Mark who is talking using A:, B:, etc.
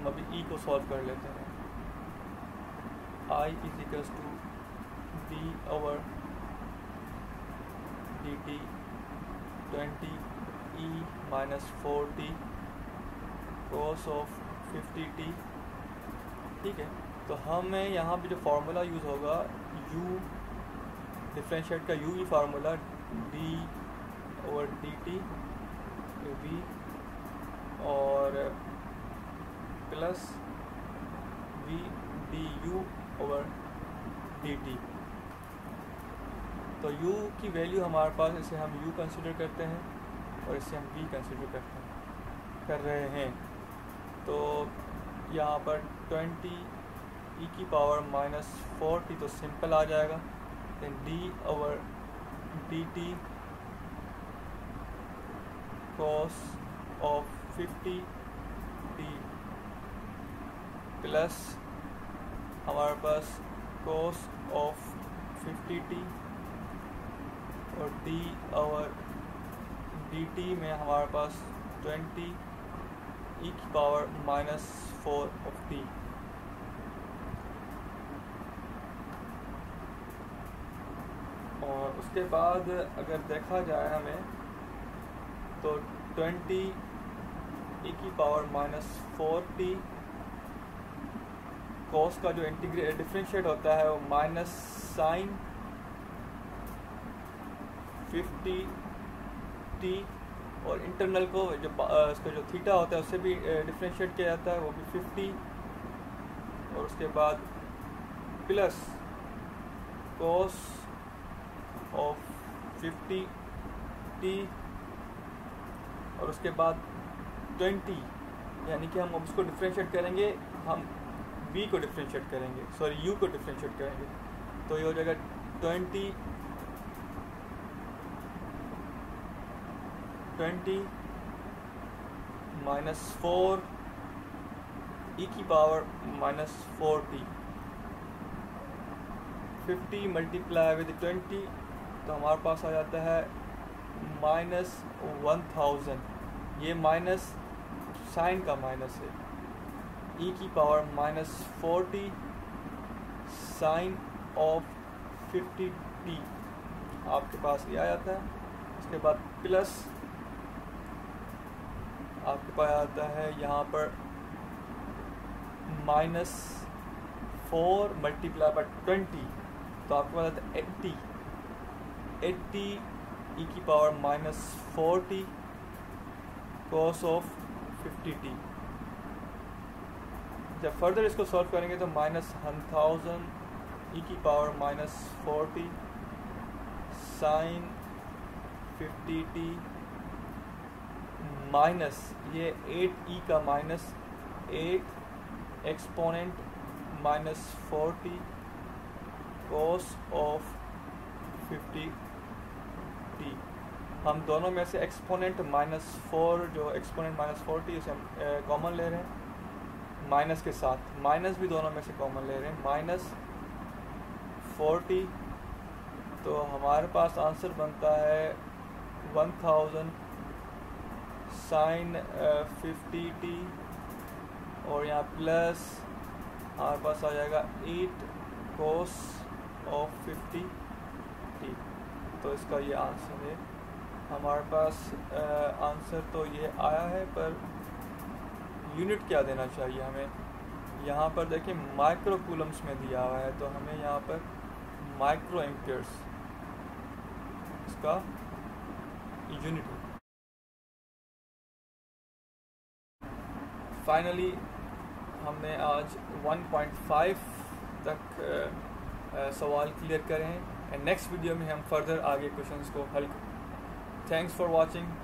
A: हम अभी ई को सॉल्व कर लेते हैं। I is equals to d over d t 20 e minus 4t cos of 50t। ठीक है, तो हमें यहाँ पे जो फार्मूला यूज़ होगा u डिफरेंशिएट का u ही formula d over dt v और plus v du over dt। तो u की वैल्यू हमारे पास, इसे हम u कंसिडर करते हैं और इसे हम v कंसिडर कर रहे हैं। तो यहाँ पर 20 e की पावर माइनस 40 तो सिंपल आ जाएगा, then d over dt cos of 50t plus हमारे पास cos ऑफ 50t और d ओवर dt में हमारे पास 20 e की पावर माइनस 4 ऑफ t। और उसके बाद अगर देखा जाए हमें तो 20 e की पावर माइनस 4t cos का जो डिफरेंशिएट होता है वो माइनस साइन 50t और इंटरनल को जो इसका जो थीटा होता है उससे भी डिफरेंशिएट किया जाता है, वो भी 50 और उसके बाद प्लस cos ऑफ 50t और उसके बाद 20, यानी कि हम उसको डिफरेंशिएट करेंगे, हम v को डिफरेंशिएट करेंगे, सॉरी u को डिफरेंशिएट करेंगे, तो ये हो जाएगा 20 माइनस 4 e की power minus 4t 50 multiply with 20 तो हमारे पास आ जाता है माइनस 1000। ये माइनस साइन का माइनस है, e की power minus 40 sine of 50t आपके पास ये आ जाता है। उसके बाद प्लस आपके पास आता है यहाँ पर माइनस 4 मल्टीप्लाई बाय 20 तो आपके पास आता है 80 e की power minus 40 cos of 50t। जब फर्दर इसको सॉल्व करेंगे तो माइनस 1000 e की power minus 40 sine 50t minus ये 8e का minus 8 exponent minus 40 cos of 50t। हम दोनों में से एक्सपोनेंट माइनस 4 जो एक्सपोनेंट माइनस 40 उसे हम कॉमन ले रहे हैं माइनस के साथ, माइनस भी दोनों में से कॉमन ले रहे हैं माइनस 40। तो हमारे पास आंसर बनता है 1000 साइन 50t और यहाँ प्लस हमारे पास आ जाएगा 8 cos ऑफ 50t। तो इसका ये आंसर है हमारे पास। आंसर तो ये आया है, पर यूनिट क्या देना चाहिए हमें। यहाँ पर देखिए माइक्रो कूलम्स में दिया हुआ है, तो हमें यहाँ पर माइक्रो एम्पियर्स इसका यूनिट है। फाइनली हमने आज 1.5 तक सवाल क्लियर करे हैं एंड नेक्स्ट वीडियो में हम फर्दर आगे क्वेश्चंस को हल करें। Thanks for watching.